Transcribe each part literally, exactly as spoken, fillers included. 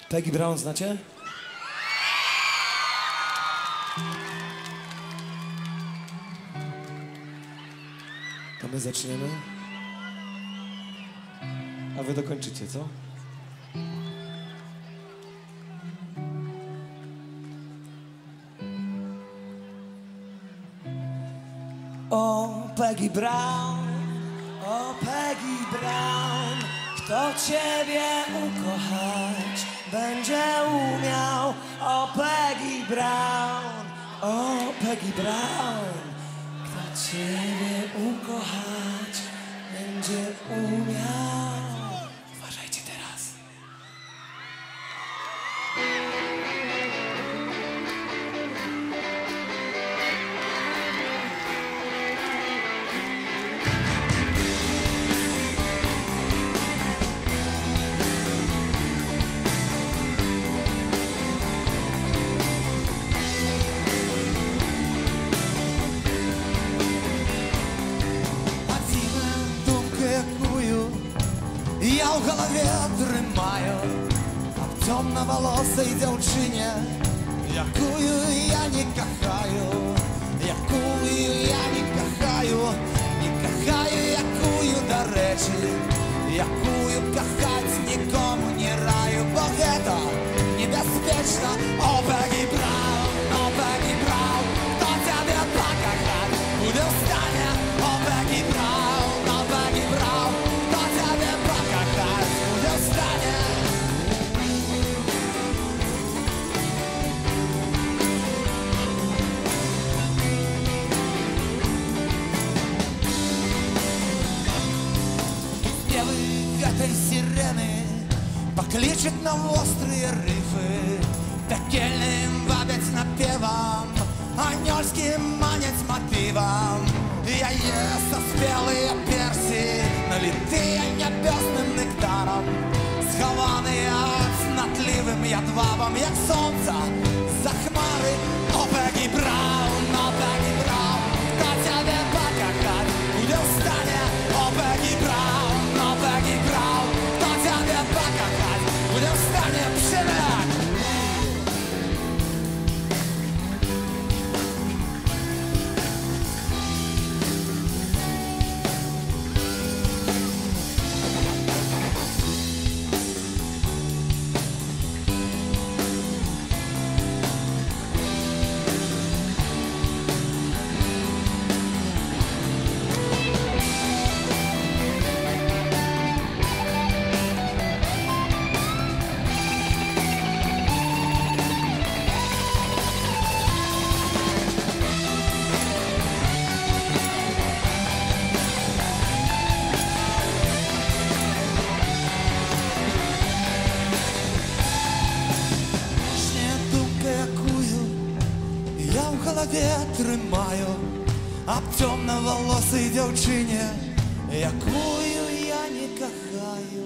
Peggy Brown znacie? To my zaczniemy, a wy dokończycie, co? O Peggy Brown, o Peggy Brown, kto ciebie ukochać będzie umiał. O Peggy Brown, o Peggy Brown, kto ciebie ukochać będzie umiał. Uważajcie teraz. Я в голове тримаю об темноволосой дівчині, якую я не кохаю, якую я не кохаю, не кохаю, якую, до речі, якую кохать нікому не раю, бо это небезпечно. О, Пегgy Brown, о, Peggy Brown, хто тебе покохать буде в стане? О, Peggy Brown, о, Peggy Brown, хто тебе покохать буде в стане? Спевы этой сирены покличет на острые рифы, пекельным вабить напевом, ангельским манить мотивом. Я ем спелые перси, налитые небесным нектаром, схованные цнотливым ядвабом, як сонце за хмари. О, Peggy Brown, о, Peggy Brown, хто тебе покохать буде в стане? О, Peggy Brown, о, Peggy Brown, хто тебе покохать буде в стане? Пшеляк! Тримаю об темноволосій дівчині, якую я не кохаю.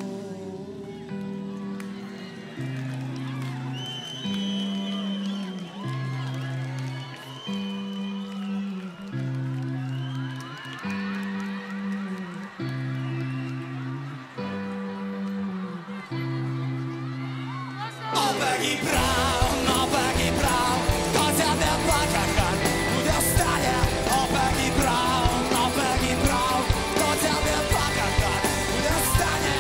О, Peggy Brown, о, Peggy Brown, хто тебе покохать буде в стане? О, Peggy Brown, о, Peggy Brown, хто тебе покохать буде в стане?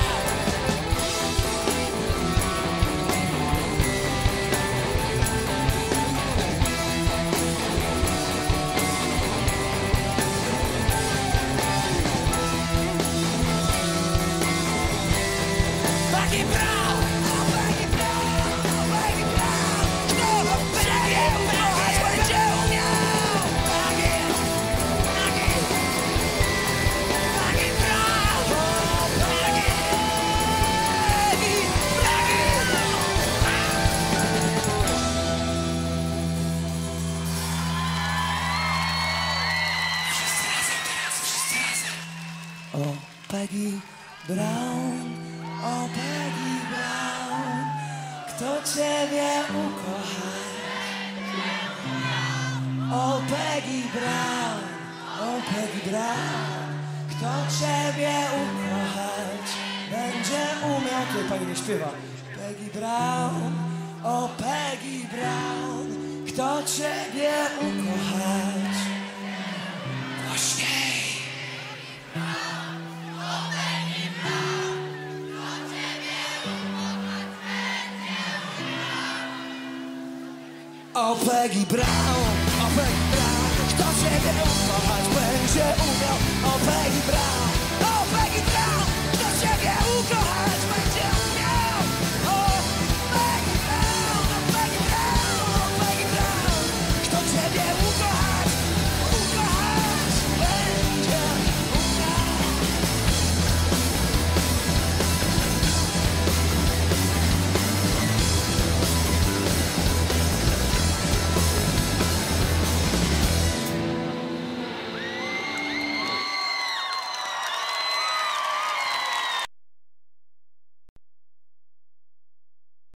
Peggy Brown, о, Peggy Brown, о, Peggy Brown, кто тебе покохать буде уmiał? Peggy, Peggy, Peggy Brown, о, Peggy, Peggy, Wszyscy razem teraz, wszyscy razem. O Peggy Brown, o Peggy Brown, kto ciebie ukochać? O Peggy Brown, o Peggy Brown, kto ciebie ukochać będzie umiał. Tutaj pani nie śpiewa. Peggy Brown, o Peggy Brown, kto ciebie ukochać? Głośniej. O Peggy Brown, o Peggy Brown, kto ciebie ukochać będzie umiał? O Peggy Brown, o Peggy Brown, kto ciebie ukochać?